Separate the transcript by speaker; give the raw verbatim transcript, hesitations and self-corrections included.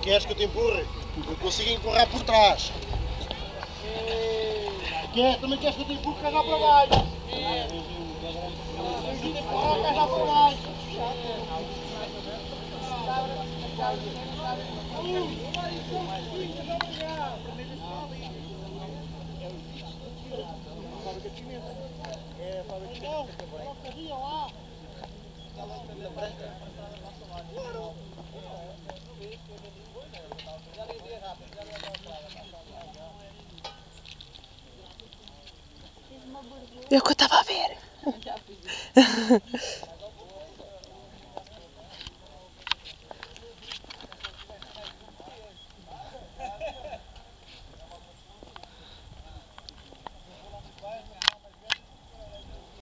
Speaker 1: Queres que eu te empurre? Eu consigo empurrar por trás. Quer? Também queres que eu te empurre cá para baixo? Tens de te empurrar cá para baixo. É a fábrica de pimenta. É a fábrica lá.
Speaker 2: É o que eu estava a ver.